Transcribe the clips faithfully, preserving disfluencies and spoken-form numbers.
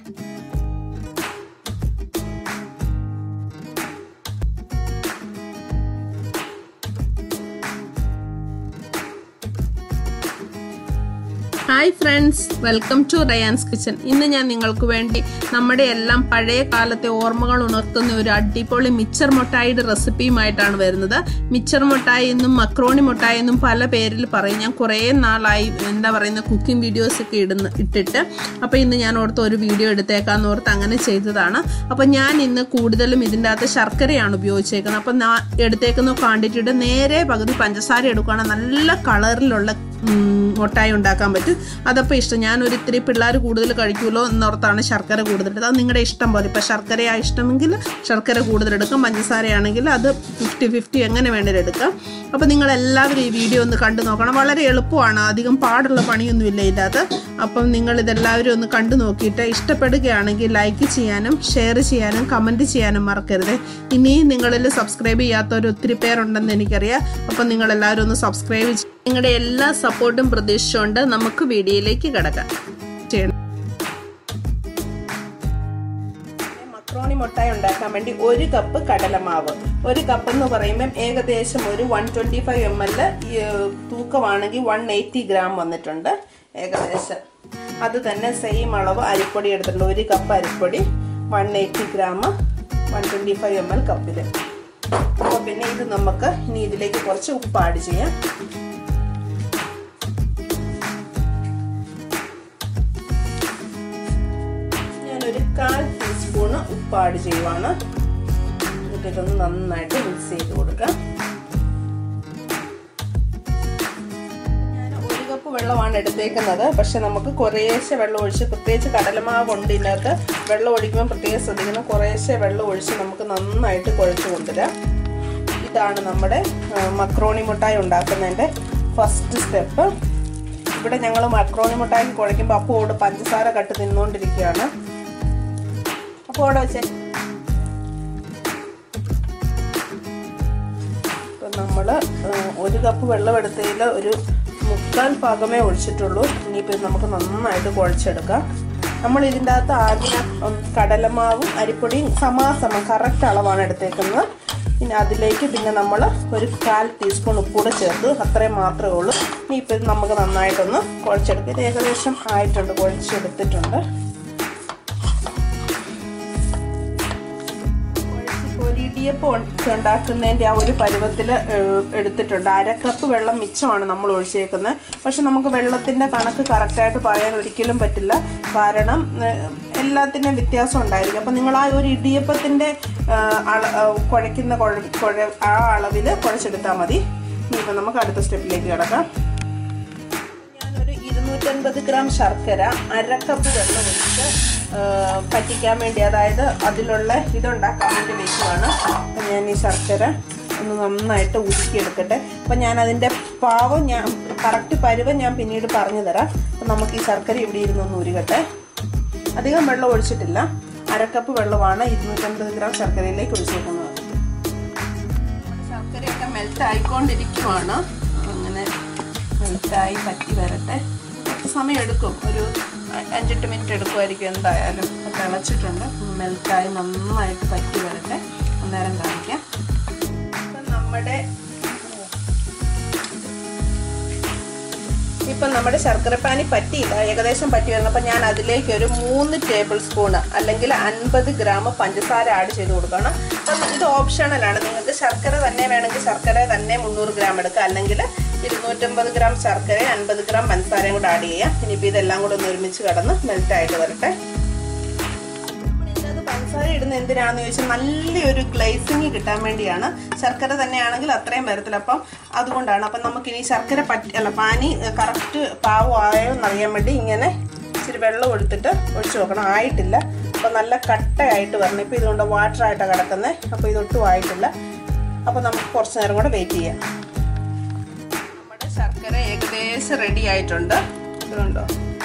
Hi friends, welcome to Ryan's Kitchen. ഇന്ന് ഞാൻ നിങ്ങൾക്ക് വേണ്ടി നമ്മുടെ എല്ലാം പഴയ കാലത്തെ ഓർമ്മകൾ ഉണർത്തുന്ന ഒരു അടിപൊളി മിച്ചർ മുട്ടായിയുടെ റെസിപ്പിയുമായിട്ടാണ് വരുന്നത്. മിച്ചർ മുട്ടായി എന്നും മക്രോണി മുട്ടായി എന്നും പല പേരിൽ പറയും. ഞാൻ കുറേ നാളായി എന്താ പറയുന്ന കുക്കിംഗ് വീഡിയോസ് ഒക്കെ ഇടുന്ന ഇട്ടിട്ട് അപ്പോൾ ഇന്ന് ഞാൻ ഓർത്ത് ഒരു വീഡിയോ എടുത്തേക്കാന്ന് ഓർത്ത് അങ്ങനെ ചെയ്തതാണ്. അപ്പോൾ ഞാൻ ഇന്ന് കൂടുതലും ഇതിൻ്റെ അകത്ത് ശർക്കരയാണ് ഉപയോഗിച്ചേക്കുന്നത്. അപ്പോൾ ഞാൻ എടുത്തേക്കുന്ന ക്വാണ്ടിറ്റിയുടെ നേരെ പകുതി പഞ്ചസാര എടുക്കുകയാണെങ്കിൽ നല്ല കളറിലുള്ള മുട്ടായി ഉണ്ടാക്കാൻ പറ്റും. അതപ്പോൾ ഇഷ്ടം ഞാനൊരു ഇത്തിരി പിള്ളേർ കൂടുതൽ കഴിക്കുമല്ലോ എന്നോർത്താണ് ശർക്കര കൂടുതലെടുത്തത്. അത് നിങ്ങളുടെ ഇഷ്ടം പോലെ. ഇപ്പോൾ ശർക്കരയാ ഇഷ്ടമെങ്കിൽ ശർക്കര കൂടുതലെടുക്കാം, പഞ്ചസാരയാണെങ്കിൽ അത് ഫിഫ്റ്റി ഫിഫ്റ്റി എങ്ങനെ വേണേലും എടുക്കാം. അപ്പോൾ നിങ്ങളെല്ലാവരും ഈ വീഡിയോ ഒന്ന് കണ്ടു നോക്കണം. വളരെ എളുപ്പമാണ്, അധികം പാടുള്ള പണിയൊന്നുമില്ല ഇതിനകത്ത്. അപ്പം നിങ്ങളിതെല്ലാവരും ഒന്ന് കണ്ടു നോക്കിയിട്ട് ഇഷ്ടപ്പെടുകയാണെങ്കിൽ ലൈക്ക് ചെയ്യാനും ഷെയർ ചെയ്യാനും കമൻറ്റ് ചെയ്യാനും മറക്കരുത്. ഇനിയും നിങ്ങളിൽ സബ്സ്ക്രൈബ് ചെയ്യാത്തവർ ഒത്തിരി പേരുണ്ടെന്ന് എനിക്കറിയാം. അപ്പം നിങ്ങളെല്ലാവരും ഒന്ന് സബ്സ്ക്രൈബ് ചെയ്യും. നിങ്ങളുടെ എല്ലാ സപ്പോർട്ടും പ്രതീക്ഷിച്ചുകൊണ്ട് നമുക്ക് വീഡിയോയിലേക്ക് കിടക്കാം. മക്രോണി മുട്ടായി ഉണ്ടാക്കാൻ വേണ്ടി ഒരു കപ്പ് കടലമാവ്, ഒരു കപ്പ് എന്ന് പറയുമ്പം ഏകദേശം ഒരു one twenty five M L തൂക്കമാണെങ്കിൽ വൺ എയ്റ്റി ഗ്രാം വന്നിട്ടുണ്ട് ഏകദേശം. അത് തന്നെ സെയിം അളവ് അരിപ്പൊടി എടുത്തിട്ടുണ്ട്. ഒരു കപ്പ് അരിപ്പൊടി one eighty gram one twenty five M L കപ്പിൽ. അപ്പോൾ പിന്നെ ഇത് നമുക്ക് ഇനി ഇതിലേക്ക് കുറച്ച് ഉപ്പ് ആഡ് ചെയ്യാം. ഒരു കാൽ ടീസ്പൂണ് ഉപ്പ് ആഡ് ചെയ്യുവാണ്. എന്നിട്ട് ഇതൊന്ന് നന്നായിട്ട് മിക്സ് ചെയ്ത് കൊടുക്കാം. ഞാൻ ഒരു കപ്പ് വെള്ളമാണ് എടുത്തേക്കുന്നത്. പക്ഷെ നമുക്ക് കുറേശ്ശെ വെള്ളം ഒഴിച്ച്, പ്രത്യേകിച്ച് കടലമാവ് കൊണ്ട് ഇതിനകത്ത് വെള്ളം ഒഴിക്കുമ്പോൾ പ്രത്യേകം ശ്രദ്ധിക്കണം. കുറേശ്ശെ വെള്ളം ഒഴിച്ച് നമുക്ക് നന്നായിട്ട് കുഴച്ച് കൊണ്ടുവരാം. ഇതാണ് നമ്മുടെ മക്രോണി മുട്ടായി ഉണ്ടാക്കുന്നതിൻ്റെ ഫസ്റ്റ് സ്റ്റെപ്പ്. ഇവിടെ ഞങ്ങൾ മക്രോണി മുട്ടായി കുഴയ്ക്കുമ്പോൾ അപ്പോട് പഞ്ചസാര കട്ട് തിന്നുകൊണ്ടിരിക്കുകയാണ്. അപ്പോൾ വെച്ചേ ഇപ്പം നമ്മൾ ഒരു കപ്പ് വെള്ളം എടുത്തതിൽ ഒരു മുക്കാൽ ഭാഗമേ ഒഴിച്ചിട്ടുള്ളൂ. ഇനിയിപ്പോൾ നമുക്ക് നന്നായിട്ട് കുഴച്ചെടുക്കാം. നമ്മൾ ഇതിൻ്റെ അകത്ത് ആദ്യം കടലമാവും അരിപ്പൊടിയും സമാസമം കറക്റ്റ് അളവാണ് എടുത്തേക്കുന്നത്. പിന്നെ അതിലേക്ക് പിന്നെ നമ്മൾ ഒരു കാൽ ടീസ്പൂൺ ഉപ്പൂടെ ചേർത്ത്, അത്രയും മാത്രമേ ഉള്ളൂ. ഇനിയിപ്പോൾ ഇത് നമുക്ക് നന്നായിട്ടൊന്ന് കുഴച്ചെടുക്കാം. ഇത് ഏകദേശം ആയിട്ടുണ്ട്, കുഴച്ചെടുത്തിട്ടുണ്ട്. ഇടിയപ്പം ഉണ്ടാക്കുന്നതിൻ്റെ ആ ഒരു പരുവത്തിൽ എടുത്തിട്ടുണ്ട്. അര കപ്പ് വെള്ളം മിച്ചമാണ് നമ്മൾ ഒഴിച്ചേക്കുന്നത്. പക്ഷെ നമുക്ക് വെള്ളത്തിൻ്റെ കണക്ക് കറക്റ്റായിട്ട് പറയാൻ ഒരിക്കലും പറ്റില്ല. കാരണം എല്ലാത്തിനും വ്യത്യാസം ഉണ്ടായിരിക്കും. അപ്പം നിങ്ങൾ ആ ഒരു ഇടിയപ്പത്തിൻ്റെ അള കുഴയ്ക്കുന്ന കുഴ ആ അളവിൽ കുഴച്ചെടുത്താൽ മതി. ഇനിയിപ്പോൾ നമുക്ക് അടുത്ത സ്റ്റെപ്പിലേക്ക് കിടക്കാം. ഞാനൊരു ഇരുന്നൂറ്റൻപത് ഗ്രാം ശർക്കര അര കപ്പ് വെള്ളം ഒഴിച്ച് പറ്റിക്കാൻ വേണ്ടി, അതായത് അതിലുള്ള ഇതുണ്ടാക്കാൻ വേണ്ടി വെക്കുകയാണ്. അപ്പം ഞാൻ ഈ ശർക്കര ഒന്ന് നന്നായിട്ട് ഉരുക്കിയെടുക്കട്ടെ. അപ്പം ഞാൻ അതിൻ്റെ പാവം ഞാൻ കറക്റ്റ് പരുവം ഞാൻ പിന്നീട് പറഞ്ഞു തരാം. അപ്പം നമുക്ക് ഈ ശർക്കര ഇവിടെ ഇരുന്നൊന്ന് ഉരുകട്ടെ. അധികം വെള്ളം ഒഴിച്ചിട്ടില്ല, അരക്കപ്പ് വെള്ളമാണ് ഇരുന്നൂറ്റമ്പത് ഗ്രാം ശർക്കരയിലേക്ക് ഒഴിച്ചേക്കുന്നത്. ശർക്കരയൊക്കെ മെൽറ്റ് ആയിക്കൊണ്ടിരിക്കുവാണ്. അങ്ങനെ മെൽറ്റായി പറ്റി വരട്ടെ. കുറച്ച് സമയം എടുക്കും, ഒരു അഞ്ചെട്ട് മിനിറ്റ് എടുക്കുമായിരിക്കും എന്തായാലും. തിളച്ചിട്ടുണ്ട്, മെൽറ്റായി നന്നായിട്ട് പറ്റി വരട്ടെ. അന്നേരം കാണിക്കാം. ഇപ്പം നമ്മുടെ ഇപ്പം നമ്മുടെ ശർക്കരപ്പാനി പറ്റിയില്ല, ഏകദേശം പറ്റി വരുന്നത്. അപ്പം ഞാൻ അതിലേക്ക് ഒരു മൂന്ന് ടേബിൾ സ്പൂണ് അല്ലെങ്കിൽ അൻപത് ഗ്രാം പഞ്ചസാര ആഡ് ചെയ്ത് കൊടുക്കണം. അപ്പം ഇത് ഓപ്ഷണലാണ്. നിങ്ങൾക്ക് ശർക്കര തന്നെ വേണമെങ്കിൽ ശർക്കര തന്നെ മുന്നൂറ് ഗ്രാം എടുക്കുക, അല്ലെങ്കിൽ ഇരുന്നൂറ്റമ്പത് ഗ്രാം ശർക്കര അൻപത് ഗ്രാം പഞ്ചസാരയും കൂടെ ആഡ് ചെയ്യാം. ഇനിയിപ്പോൾ ഇതെല്ലാം കൂടെ ഒന്ന് ഒരുമിച്ച് കടന്ന് മെൽറ്റായിട്ട് വരട്ടെ. നമ്മളിതിനകത്ത് പഞ്ചസാര ഇടുന്ന എന്തിനാണെന്ന് ചോദിച്ചാൽ നല്ലൊരു ഗ്ലേസിങ് കിട്ടാൻ വേണ്ടിയാണ്. ശർക്കര തന്നെയാണെങ്കിൽ അത്രയും വരത്തില്ല. അപ്പം അതുകൊണ്ടാണ്. അപ്പം നമുക്കിനി ശർക്കര പറ്റി അല്ല പാനി കറക്റ്റ് പാവമായോ എന്നറിയാൻ വേണ്ടി ഇങ്ങനെ ഇച്ചിരി വെള്ളം എടുത്തിട്ട് ഒഴിച്ച് നോക്കണം. ആയിട്ടില്ല, അപ്പം നല്ല കട്ടയായിട്ട് വരണം. ഇപ്പോൾ ഇതുകൊണ്ട് വാട്ടറായിട്ടാണ് കിടക്കുന്നത്. അപ്പോൾ ഇതൊട്ടും ആയിട്ടില്ല. അപ്പോൾ നമുക്ക് കുറച്ച് നേരം കൂടെ വെയിറ്റ് ചെയ്യാം. നമ്മുടെ ശർക്കര ഏകദേശം റെഡി ആയിട്ടുണ്ട്. ഇതുകൊണ്ടോ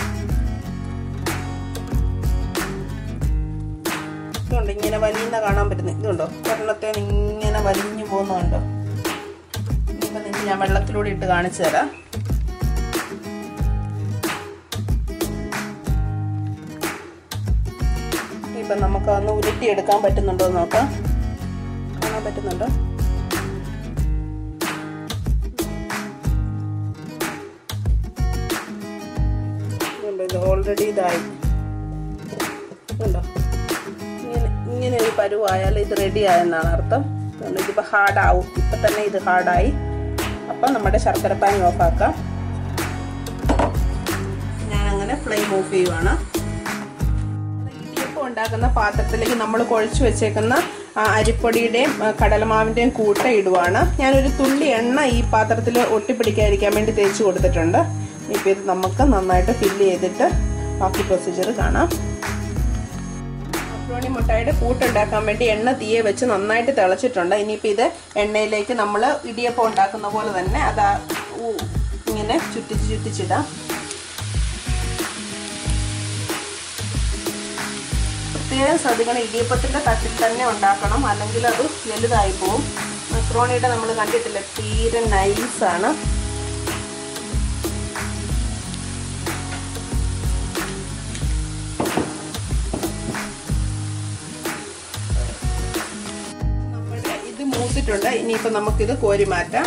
ഇതുകൊണ്ട് ഇങ്ങനെ വലിയുന്ന കാണാൻ പറ്റുന്നത്. ഇതുണ്ടോ ഒരെണ്ണത്തേന് ഇങ്ങനെ വലിഞ്ഞു പോകുന്നുണ്ടോ? ഇനിയിപ്പോൾ നിങ്ങൾക്ക് ഞാൻ വെള്ളത്തിലൂടെ ഇട്ട് കാണിച്ചു തരാം. ഇനിയിപ്പം നമുക്ക് ഒന്ന് ഉരുട്ടിയെടുക്കാൻ പറ്റുന്നുണ്ടോ എന്ന് നോക്കാം. കാണാൻ പറ്റുന്നുണ്ടോ? ഇത് ഓൾറെഡി ഇതായി ഉണ്ടോ? ഇങ്ങനെ ഇങ്ങനെ ഒരു പരുവായാൽ ഇത് റെഡി ആയെന്നാണ് അർത്ഥം. ഇതിപ്പോൾ ഹാർഡാവും. ഇപ്പം തന്നെ ഇത് ഹാർഡായി. അപ്പം നമ്മുടെ ശർക്കരപ്പാനി ഓഫാക്കാം. ഞാനങ്ങനെ ഫ്ലെയിം ഓഫ് ചെയ്യുവാണ്. ഇടിയപ്പം ഉണ്ടാക്കുന്ന പാത്രത്തിലേക്ക് നമ്മൾ കുഴച്ച് വെച്ചേക്കുന്ന അരിപ്പൊടിയുടെയും കടലമാവിൻ്റെയും കൂട്ട ഇടുവാണ്. ഞാനൊരു തുള്ളി എണ്ണ ഈ പാത്രത്തിൽ ഒട്ടിപ്പിടിക്കാതിരിക്കാൻ വേണ്ടി തേച്ച് കൊടുത്തിട്ടുണ്ട്. ഇപ്പം ഇത് നമുക്ക് നന്നായിട്ട് ഫില്ല് ചെയ്തിട്ട് ബാക്കി പ്രൊസീജിയർ കാണാം. മക്രോണി മുട്ടായിയുടെ കൂട്ടുണ്ടാക്കാൻ വേണ്ടി എണ്ണ തീയെ വെച്ച് നന്നായിട്ട് തിളച്ചിട്ടുണ്ട്. ഇനിയിപ്പോൾ ഇത് എണ്ണയിലേക്ക് നമ്മൾ ഇടിയപ്പം ഉണ്ടാക്കുന്ന പോലെ തന്നെ അത് ഇങ്ങനെ ചുറ്റിച്ച് ചുറ്റിച്ചിടാം. പ്രത്യേകം ശ്രദ്ധിക്കണം, ഇടിയപ്പത്തിൻ്റെ തട്ടിൽ തന്നെ ഉണ്ടാക്കണം, അല്ലെങ്കിൽ അത് വലുതായി പോവും. മക്രോണിയുടെ നമ്മൾ കണ്ടിട്ടില്ല, തീരെ നൈസാണ്. മൂത്തിട്ടുണ്ട്. ഇനിയിപ്പോൾ നമുക്കിത് കോരി മാറ്റാം.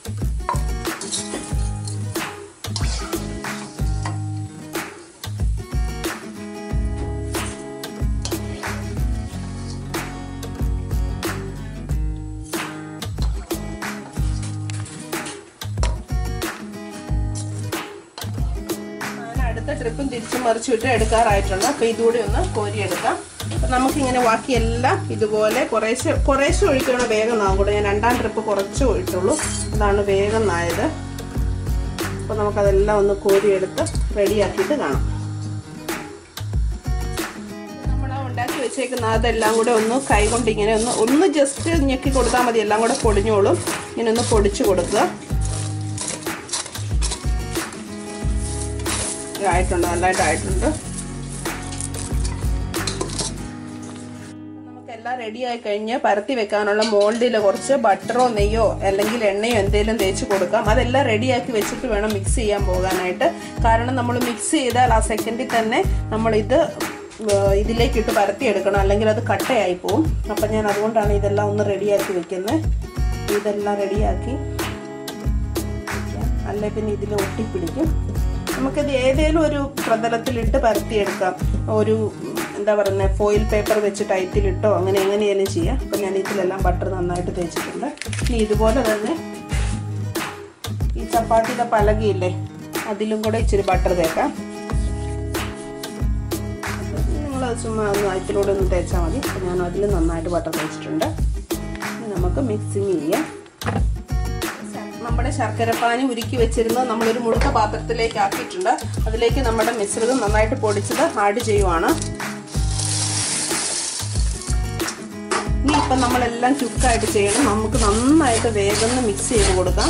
അടുത്ത ട്രിപ്പും തിരിച്ചു മറിച്ചു വിട്ട് എടുക്കാറായിട്ടുണ്ട്. അപ്പോൾ ഇതുകൂടി ഒന്ന് കോരിയെടുക്കാം. അപ്പം നമുക്കിങ്ങനെ ബാക്കിയെല്ലാം ഇതുപോലെ കുറേശ്ശെ കുറേശ്ശെ ഒഴിക്കണം, വേഗം നാകും കൂടെ. ഞാൻ രണ്ടാം ട്രിപ്പ് കുറച്ച് ഒഴിച്ചുള്ളൂ, അതാണ് വേഗം നായത്. അപ്പോൾ നമുക്കതെല്ലാം ഒന്ന് കോരിയെടുത്ത് റെഡിയാക്കിയിട്ട് കാണാം. നമ്മൾ ഉണ്ടാക്കി വെച്ചേക്കുന്ന അതെല്ലാം കൂടെ ഒന്ന് കൈ കൊണ്ട് ഇങ്ങനെ ഒന്ന് ഒന്ന് ജസ്റ്റ് ഞെക്കി കൊടുത്താൽ മതി, എല്ലാം കൂടെ പൊടിഞ്ഞോളും. ഇങ്ങനെ ഒന്ന് പൊടിച്ച് കൊടുക്കുക. ആയിട്ടുണ്ട്, നല്ലതായിട്ടായിട്ടുണ്ട്. നമുക്കെല്ലാം റെഡി ആയി കഴിഞ്ഞ് പരത്തി വെക്കാനുള്ള മോൾഡിൽ കുറച്ച് ബട്ടറോ നെയ്യോ അല്ലെങ്കിൽ എണ്ണയോ എന്തെങ്കിലും തേച്ച് കൊടുക്കാം. അതെല്ലാം റെഡിയാക്കി വെച്ചിട്ട് വേണം മിക്സ് ചെയ്യാൻ പോകാനായിട്ട്. കാരണം നമ്മൾ മിക്സ് ചെയ്താൽ ആ സെക്കൻഡിൽ തന്നെ നമ്മളിത് ഇതിലേക്കിട്ട് പരത്തിയെടുക്കണം, അല്ലെങ്കിൽ അത് കട്ടയായി പോവും. അപ്പം ഞാൻ അതുകൊണ്ടാണ് ഇതെല്ലാം ഒന്ന് റെഡിയാക്കി വെക്കുന്നത്. ഇതെല്ലാം റെഡിയാക്കി അല്ലെ പിന്നെ ഇതിൽ ഒട്ടിപ്പിടിക്കും. നമുക്കിത് ഏതെങ്കിലും ഒരു പ്രതലത്തിലിട്ട് പരത്തിയെടുക്കാം. ഒരു എന്താ പറയുന്നത്, ഫോയിൽ പേപ്പർ വെച്ച് ടൈറ്റിലിട്ടോ അങ്ങനെ എങ്ങനെയാലും ചെയ്യാം. അപ്പം ഞാൻ ഇതിലെല്ലാം ബട്ടർ നന്നായിട്ട് തേച്ചിട്ടുണ്ട്. ഇനി ഇതുപോലെ തന്നെ ഈ ചപ്പാത്തിയുടെ പലകയില്ലേ, അതിലും കൂടെ ഇച്ചിരി ബട്ടർ തേക്കാം. നിങ്ങളത് ചുമ്മാ ഒന്ന് അതിലൂടെ ഒന്ന് തേച്ചാൽ മതി. അപ്പം ഞാൻ അതിൽ നന്നായിട്ട് ബട്ടർ തേച്ചിട്ടുണ്ട്. നമുക്ക് മിക്സിങ് ചെയ്യാം. നമ്മുടെ ശർക്കരപ്പാനി ഉരുക്കി വെച്ചിരുന്നത് നമ്മളൊരു മുഴുത്ത പാത്രത്തിലേക്ക് ആക്കിയിട്ടുണ്ട്. അതിലേക്ക് നമ്മുടെ മിശ്രിതം നന്നായിട്ട് പൊടിച്ചത് ആഡ് ചെയ്യുവാണ്. ഇനി ഇപ്പം നമ്മളെല്ലാം ചുക്കായിട്ട് ചെയ്യണം. നമുക്ക് നന്നായിട്ട് വേഗം മിക്സ് ചെയ്ത് കൊടുക്കാം.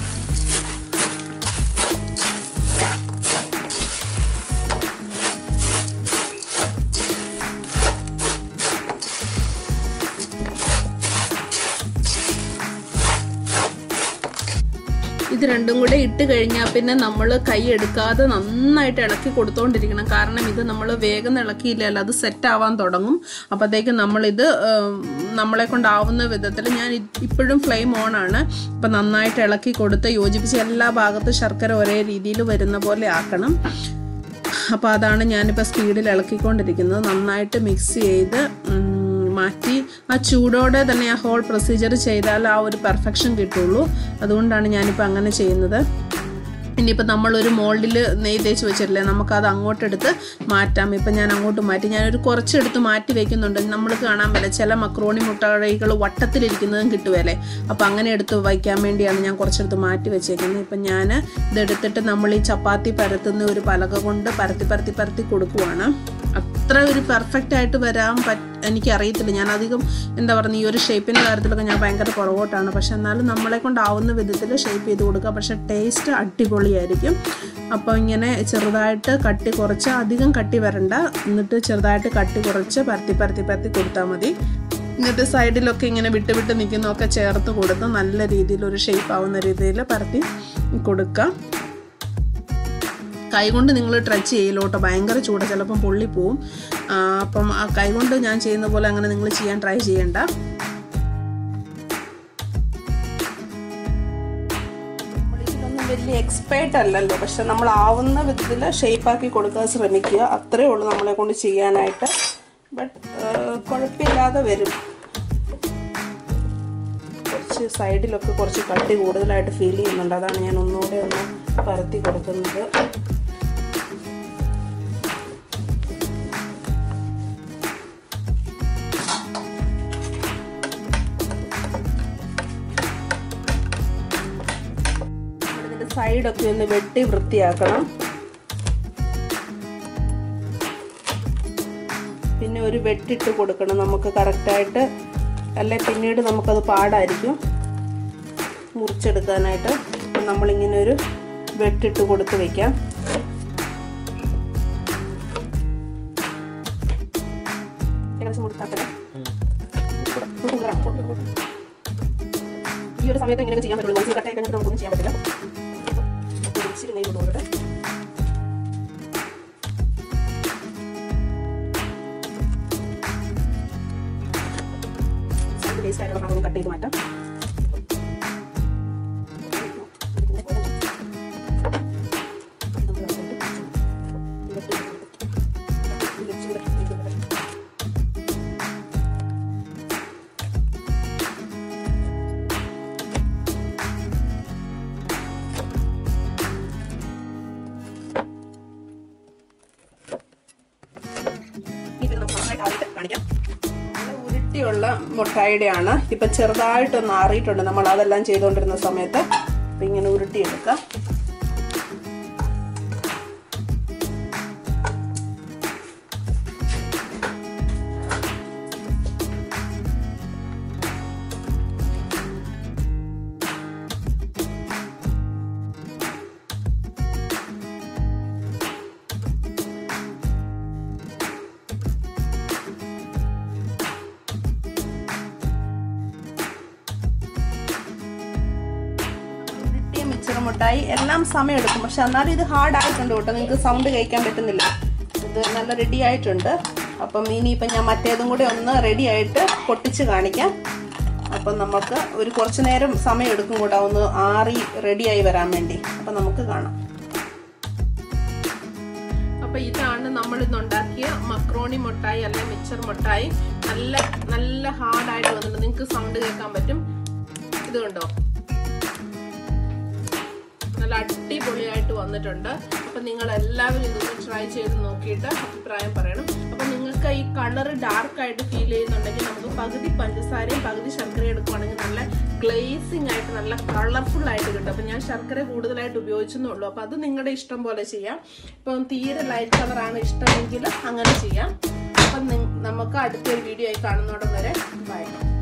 ഇത് രണ്ടും കൂടെ ഇട്ട് കഴിഞ്ഞാൽ പിന്നെ നമ്മൾ കൈ എടുക്കാതെ നന്നായിട്ട് ഇളക്കി കൊടുത്തോണ്ടിരിക്കണം. കാരണം ഇത് നമ്മൾ വേഗം ഇളക്കിയില്ലല്ലോ, അത് സെറ്റ് ആവാൻ തുടങ്ങും. അപ്പോഴത്തേക്കും നമ്മളിത് നമ്മളെ കൊണ്ടാവുന്ന വിധത്തിൽ, ഞാൻ ഇപ്പോഴും ഫ്ലെയിം ഓൺ ആണ്, അപ്പം നന്നായിട്ട് ഇളക്കി കൊടുത്ത് യോജിപ്പിച്ച് എല്ലാ ഭാഗത്തും ശർക്കര ഒരേ രീതിയിൽ വരുന്ന പോലെ ആക്കണം. അപ്പോൾ അതാണ് ഞാനിപ്പോൾ സ്പീഡിൽ ഇളക്കിക്കൊണ്ടിരിക്കുന്നത്. നന്നായിട്ട് മിക്സ് ചെയ്ത് മാറ്റി ആ ചൂടോടെ തന്നെ ആ ഹോൾ പ്രൊസീജിയർ ചെയ്താൽ ആ ഒരു പെർഫെക്ഷൻ കിട്ടുള്ളൂ. അതുകൊണ്ടാണ് ഞാനിപ്പോൾ അങ്ങനെ ചെയ്യുന്നത്. ഇനിയിപ്പോൾ നമ്മളൊരു മോൾഡിൽ നെയ്യ് തേച്ച് വെച്ചിട്ടില്ലേ, നമുക്കത് അങ്ങോട്ടെടുത്ത് മാറ്റാം. ഇപ്പം ഞാൻ അങ്ങോട്ട് മാറ്റി ഞാനൊരു കുറച്ചെടുത്ത് മാറ്റി വയ്ക്കുന്നുണ്ട്. നമ്മൾ കാണാൻ പറ്റില്ല, ചില മക്രോണി മുട്ടകൾ വട്ടത്തിലിരിക്കുന്നതും കിട്ടുമല്ലേ. അപ്പോൾ അങ്ങനെ എടുത്ത് വയ്ക്കാൻ വേണ്ടിയാണ് ഞാൻ കുറച്ചെടുത്ത് മാറ്റി വെച്ചേക്കുന്നത്. ഇപ്പം ഞാൻ ഇതെടുത്തിട്ട് നമ്മൾ ഈ ചപ്പാത്തി പരത്തുന്ന ഒരു പലക കൊണ്ട് പരത്തി പരത്തി പരത്തി കൊടുക്കുവാണ്. അത്ര ഒരു പെർഫെക്റ്റ് ആയിട്ട് വരാൻ പറ്റ എനിക്കറിയത്തില്ല. ഞാൻ അധികം എന്താ പറയുക, ഈ ഒരു ഷേപ്പിൻ്റെ കാര്യത്തിലൊക്കെ ഞാൻ ഭയങ്കര പുറകോട്ടാണ്. പക്ഷെ എന്നാലും നമ്മളെ കൊണ്ടാവുന്ന വിധത്തിൽ ഷേപ്പ് ചെയ്ത് കൊടുക്കുക. പക്ഷെ ടേസ്റ്റ് അടിപൊളിയായിരിക്കും. അപ്പോൾ ഇങ്ങനെ ചെറുതായിട്ട് കട്ടി കുറച്ച്, അധികം കട്ടി വരണ്ട, എന്നിട്ട് ചെറുതായിട്ട് കട്ടി കുറച്ച് പരത്തി പരത്തി പരത്തി കൊടുത്താൽ മതി. എന്നിട്ട് സൈഡിലൊക്കെ ഇങ്ങനെ വിട്ട് വിട്ട് നിൽക്കുന്നതൊക്കെ ചേർത്ത് കൊടുത്ത് നല്ല രീതിയിൽ ഒരു ഷേപ്പ് ആവുന്ന രീതിയിൽ പരത്തി കൊടുക്കുക. കൈ കൊണ്ട് നിങ്ങൾ ടച്ച് ചെയ്യലോട്ടോ, ഭയങ്കര ചൂട്, ചിലപ്പം പൊള്ളിപ്പോവും. അപ്പം ആ കൈകൊണ്ട് ഞാൻ ചെയ്യുന്ന പോലെ അങ്ങനെ നിങ്ങൾ ചെയ്യാൻ ട്രൈ ചെയ്യണ്ട. നമ്മളിതിലൊന്നും വലിയ എക്സ്പേർട്ട് അല്ലല്ലോ, പക്ഷെ നമ്മൾ ആവുന്ന വിധത്തിൽ ഷേപ്പാക്കി കൊടുക്കാൻ ശ്രമിക്കുക. അത്രയേ ഉള്ളൂ നമ്മളെ കൊണ്ട് ചെയ്യാനായിട്ട്. ബട്ട് കുഴപ്പമില്ലാതെ വരും. കുറച്ച് സൈഡിലൊക്കെ കുറച്ച് കട്ടി കൂടുതലായിട്ട് ഫീൽ ചെയ്യുന്നുണ്ട്. അതാണ് ഞാൻ ഒന്നുകൂടെ ഒന്ന് പരത്തി കൊടുക്കുന്നത്. ഇതിൻ്റെ സൈഡൊക്കെ ഒന്ന് വെട്ടി വൃത്തിയാക്കണം. പിന്നെ ഒരു വെട്ടിട്ട് കൊടുക്കണം നമുക്ക് കറക്റ്റായിട്ട്, അല്ലെ പിന്നീട് നമുക്കത് പാടായിരിക്കും മുറിച്ചെടുക്കാനായിട്ട്. നമ്മളിങ്ങനെ ഒരു വെട്ടിട്ട് കൊടുത്ത് വയ്ക്കാം. ഈ ഒരു സമയത്ത് ഇങ്ങനെ ചെയ്യാൻ പറ്റുള്ളൂ. കട്ടയൊക്കെ കഴിഞ്ഞിട്ട് നമുക്കൊന്നും ചെയ്യാൻ പറ്റില്ല. ഇച്ചിരി നെയ്യ് കൊടുക്കട്ടെ. ടേസ്റ്റ് ആയിട്ട് നമുക്ക് കട്ട് ചെയ്ത് മാറ്റാം. കാണിക്കാം. ഉരുട്ടിയുള്ള മുട്ടായിയുടെ ആണ്. ഇപ്പം ചെറുതായിട്ടൊന്ന് ആറിയിട്ടുണ്ട് നമ്മൾ അതെല്ലാം ചെയ്തുകൊണ്ടിരുന്ന സമയത്ത്. അപ്പം ഇങ്ങനെ ഉരുട്ടിയെടുക്കാം. മിച്ചർ മുട്ടായി എല്ലാം സമയം എടുക്കും, പക്ഷെ എന്നാലും ഇത് ഹാർഡ് ആയിട്ടുണ്ട് കേട്ടോ. നിങ്ങൾക്ക് സൗണ്ട് കേൾക്കാൻ പറ്റുന്നില്ല. ഇത് നല്ല റെഡി ആയിട്ടുണ്ട്. അപ്പം ഇനിയിപ്പം ഞാൻ മറ്റേതും കൂടെ ഒന്ന് റെഡി ആയിട്ട് പൊട്ടിച്ച് കാണിക്കാം. അപ്പം നമുക്ക് ഒരു കുറച്ച് നേരം സമയം എടുക്കും കൂടെ ഒന്ന് ആറി റെഡിയായി വരാൻ വേണ്ടി. അപ്പം നമുക്ക് കാണാം. അപ്പം ഇതാണ് നമ്മൾ ഇന്നുണ്ടാക്കിയ മക്രോണി മുട്ടായി അല്ലെങ്കിൽ മിച്ചർ മുട്ടായി. നല്ല നല്ല ഹാർഡായിട്ട് വന്നിട്ടുണ്ട്. നിങ്ങൾക്ക് സൗണ്ട് കേൾക്കാൻ പറ്റും. ഇത് കണ്ടോ, നല്ല അടിപൊളിയായിട്ട് വന്നിട്ടുണ്ട്. അപ്പം നിങ്ങൾ എല്ലാവരും ഇതൊന്ന് ട്രൈ ചെയ്ത് നോക്കിയിട്ട് അഭിപ്രായം പറയണം. അപ്പം നിങ്ങൾക്ക് ഈ കളർ ഡാർക്ക് ആയിട്ട് ഫീൽ ചെയ്യുന്നുണ്ടെങ്കിൽ നമുക്ക് പകുതി പഞ്ചസാരയും പകുതി ശർക്കരയും എടുക്കുവാണെങ്കിൽ നല്ല ഗ്ലേസിങ് ആയിട്ട് നല്ല കളർഫുൾ ആയിട്ട് കിട്ടും. അപ്പം ഞാൻ ശർക്കര കൂടുതലായിട്ട് ഉപയോഗിച്ചെന്നുള്ളൂ. അപ്പം അത് നിങ്ങളുടെ ഇഷ്ടം പോലെ ചെയ്യാം. ഇപ്പം തീരെ ലൈറ്റ് കളറാണ് ഇഷ്ടമെങ്കിൽ അങ്ങനെ ചെയ്യാം. അപ്പം നമുക്ക് അടുത്തൊരു വീഡിയോ ആയി കാണുന്നോടം വരെ ബൈ.